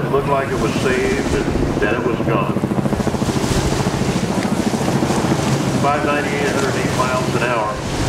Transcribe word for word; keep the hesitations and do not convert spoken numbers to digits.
It looked like it was saved, and then it was gone. five ninety-eight, one hundred eight miles an hour.